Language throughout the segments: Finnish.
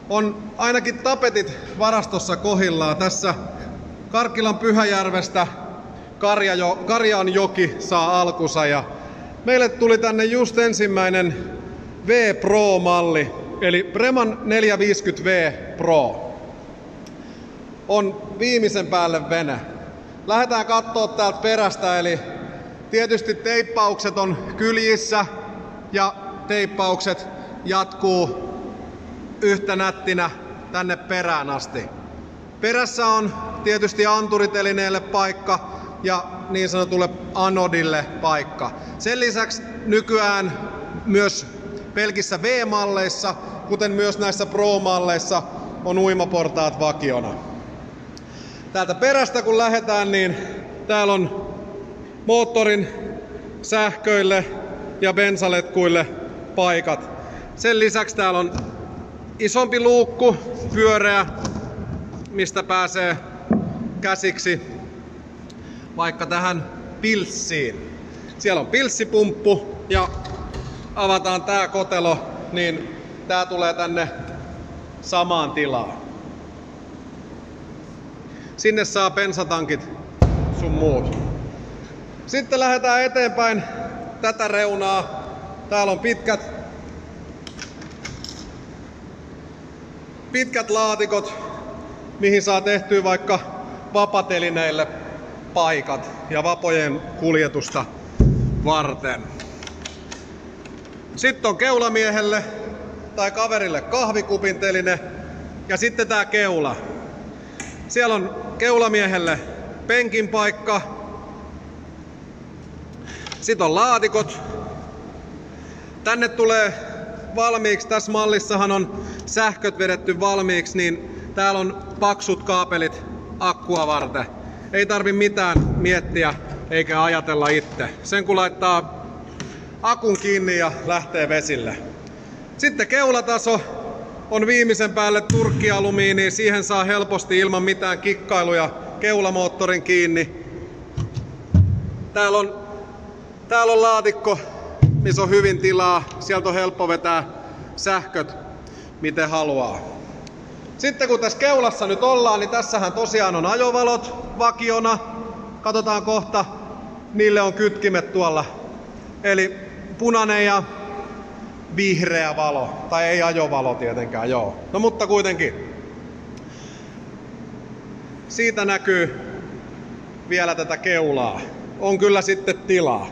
On ainakin tapetit varastossa kohillaan. Tässä Karkkilan Pyhäjärvestä Karjaanjoki saa alkunsa ja meille tuli tänne just ensimmäinen V Pro-malli, eli Preman 450V Pro. On viimeisen päälle vene. Lähdetään kattoo täältä perästä, eli tietysti teippaukset on kyljissä ja teippaukset jatkuu yhtä nättinä tänne perään asti. Perässä on tietysti anturitelineelle paikka ja niin sanotulle anodille paikka. Sen lisäksi nykyään myös pelkissä V-malleissa, kuten myös näissä Pro-malleissa, on uimaportaat vakiona. Täältä perästä kun lähdetään, niin täällä on moottorin sähköille ja bensaletkuille paikat. Sen lisäksi täällä on isompi luukku, pyöreä, mistä pääsee käsiksi vaikka tähän pilssiin. Siellä on pilssipumppu ja avataan tää kotelo, niin tää tulee tänne samaan tilaan. Sinne saa bensatankit sun muut. Sitten lähdetään eteenpäin tätä reunaa. Täällä on pitkät laatikot, mihin saa tehtyä vaikka vapatelineille paikat ja vapojen kuljetusta varten. Sitten on keulamiehelle tai kaverille kahvikupin teline ja sitten tää keula. Siellä on keulamiehelle penkin paikka. Sitten on laatikot. Tänne tulee valmiiksi, tässä mallissahan on sähköt vedetty valmiiksi, niin täällä on paksut kaapelit akkua varten. Ei tarvi mitään miettiä eikä ajatella itse. Sen kun laittaa akun kiinni ja lähtee vesille. Sitten keulataso on viimeisen päälle turkkialumiini. Siihen saa helposti ilman mitään kikkailuja keulamoottorin kiinni. Täällä on laatikko, missä on hyvin tilaa. Sieltä on helppo vetää sähköt miten haluaa. Sitten kun tässä keulassa nyt ollaan, niin tässähän tosiaan on ajovalot vakiona. Katsotaan kohta, niille on kytkimet tuolla. Eli punainen ja vihreä valo. Tai ei ajovalo tietenkään, joo. No mutta kuitenkin. Siitä näkyy vielä tätä keulaa. On kyllä sitten tilaa.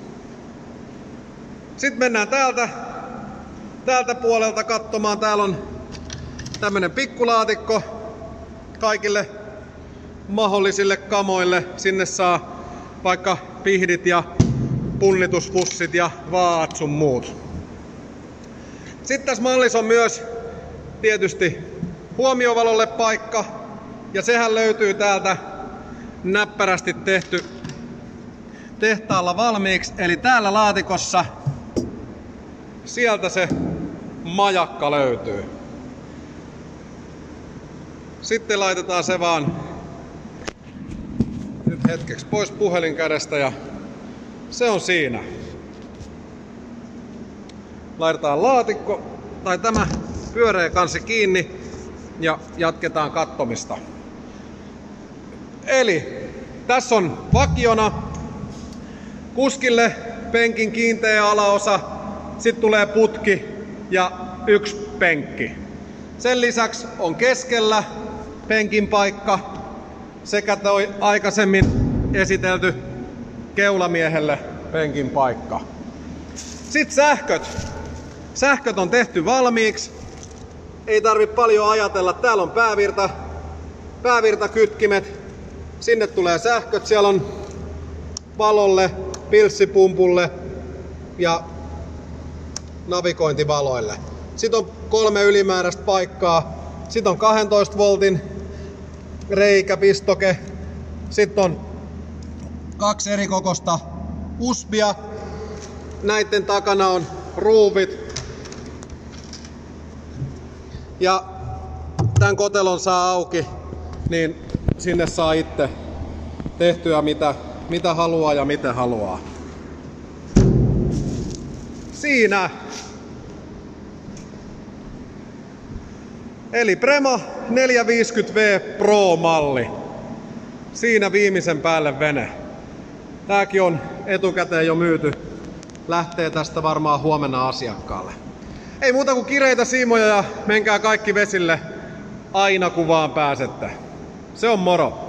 Sitten mennään täältä puolelta katsomaan. Täällä on tämmönen pikkulaatikko kaikille mahdollisille kamoille. Sinne saa vaikka pihdit ja punnituspussit ja vaat sun muut. Sitten tässä mallissa on myös tietysti huomiovalolle paikka. Ja sehän löytyy täältä näppärästi tehty tehtaalla valmiiksi. Eli täällä laatikossa sieltä se majakka löytyy. Sitten laitetaan se vaan nyt hetkeksi pois puhelin kädestä ja se on siinä. Laitetaan laatikko tai tämä pyöreä kansi kiinni ja jatketaan kattomista. Eli tässä on vakiona kuskille penkin kiinteä alaosa, sitten tulee putki ja yksi penkki. Sen lisäksi on keskellä penkin paikka sekä toi aikaisemmin esitelty keulamiehelle penkin paikka. Sitten sähköt. Sähköt on tehty valmiiksi. Ei tarvitse paljon ajatella. Täällä on päävirtakytkimet. Sinne tulee sähköt. Siellä on valolle, pilssipumpulle ja navigointivaloille. Sitten on 3 ylimääräistä paikkaa. Sitten on 12 voltin reikäpistoke. Sitten on 2 eri kokoista USBia. Näiden takana on ruuvit. Ja tämän kotelon saa auki, niin sinne saa itse tehtyä mitä haluaa ja miten haluaa. Siinä. Eli Prema 450V Pro-malli. Siinä viimeisen päälle vene. Tääkin on etukäteen jo myyty. Lähtee tästä varmaan huomenna asiakkaalle. Ei muuta kuin kireitä siimoja ja menkää kaikki vesille aina kun vaan pääsette. Se on moro!